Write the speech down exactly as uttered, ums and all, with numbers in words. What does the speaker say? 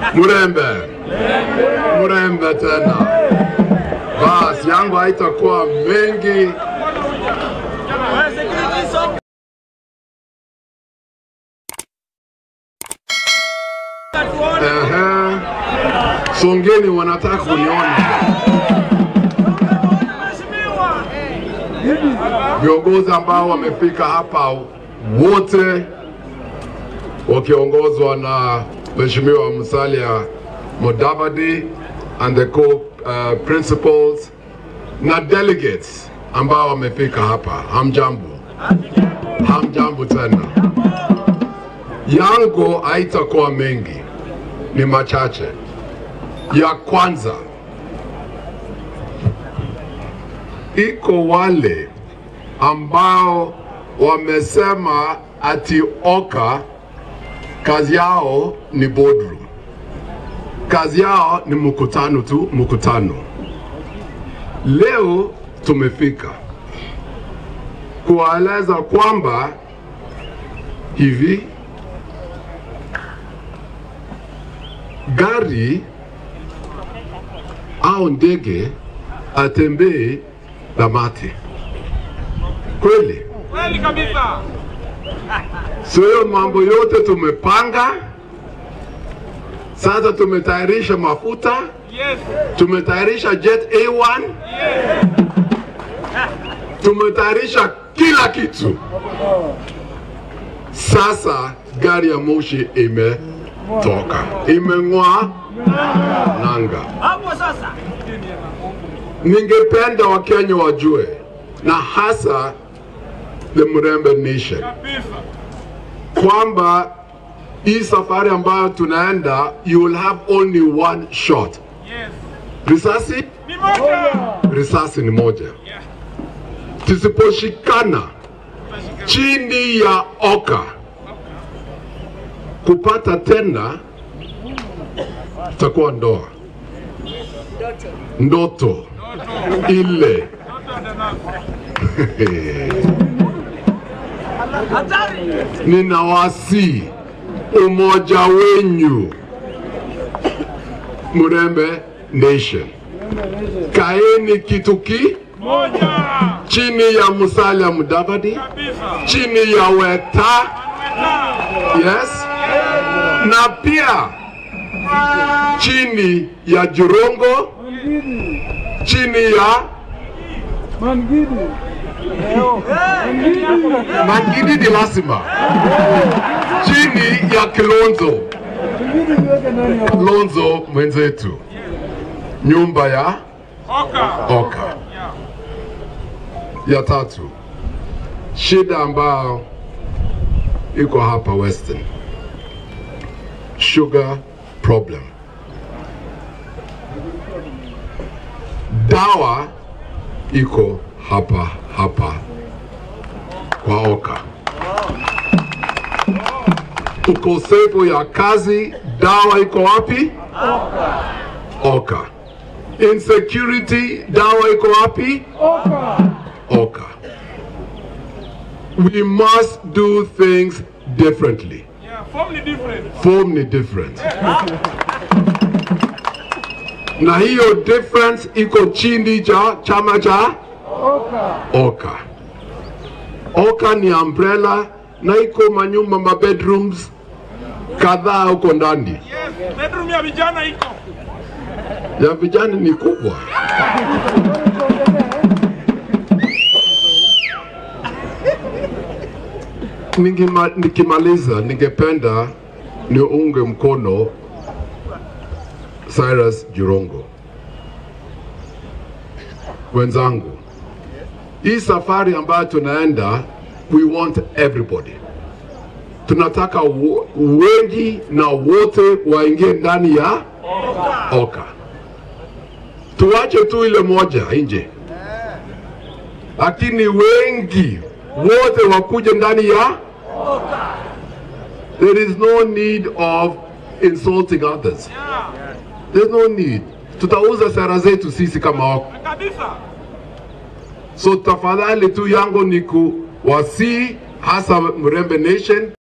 Murembe. Murembe tena. Basi yangu haitakuwa mengi. Ehe. Songeni wanataka kuniona. Viongozi ambao wamefika hapa wote wakiongozwa na Mheshimiwa Musalia Mudavadi and the co-principals uh, na delegates ambao wamefika hapa. Hamjambo. Hamjambo tena. Yangu haitakuwa mengi, ni machache. Ya kwanza, iko wale ambao wamesema ati Oka kazi yao ni boardroom. Kazi yao ni mkutano tu, mkutano. Leo tumefika kueleza kwamba hivi gari au ndege atembee na mate. Kweli? Kweli kabisa. Sio mambo yote tumepanga. Sasa tumetayarisha mafuta. Yes. Tumetayarisha jet A one. Yes. Tumetayarisha kila kitu. Sasa gari ya moshi imetoka. Imeng'oa nanga. Hapo sasa. Ningependa Wakenya wajue, na hasa the Murembe Nation, kwamba hii safari ambayo tunaenda, you will have only one shot. Yes. Risasi Ni moja. Risasi ni moja. Yeah. Tusiposhikana chini ya Oka kupata tena, tutakuwa ndoa. Ndoto ile. Ninawasi umoja wenyu Murembe Nation. Kaeni kituki Moja. chini ya Musalia Mudavadi, Kabisa. chini ya Weta. Yes. Na pia chini ya Jirongo, chini ya Mangidi. Mangidi di lazima, chini ya Kilonzo. Kilonzo mwenzetu, nyumba ya Oka. Oka. Ya tatu, shida ambao iko hapa Western, sugar problem. Dawa iko hapa hapa kwa Oka. Ukosefu ya kazi, dawa iko wapi? Oka. Oka. Insecurity, dawa iko wapi? Oka. Oka. We must do things differently. Yeah, form ni different. Form ni different. Na hiyo difference iko chini cha chama cha Oka. Oka. Oka ni umbrella na iko manyumba ma bedrooms kadhaa huko ndani. Yes, bedroom ya vijana iko. Ya vijana ni kubwa. Ningima, nikimaliza ningependa niunge mkono Cyrus Jirongo. Wenzangu, hii safari ambayo tunaenda, we want everybody. Tunataka wengi na wote waingie ndani ya Oka. Oka. Tuache tu ile moja nje, lakini wengi wote wakuje ndani ya Oka. There is no need of insulting others. There's no need. Tutauza sera zetu sisi kama Oka. Kabisa. So tafadhali tu yangu ni kuwasi hasa Murembe Nation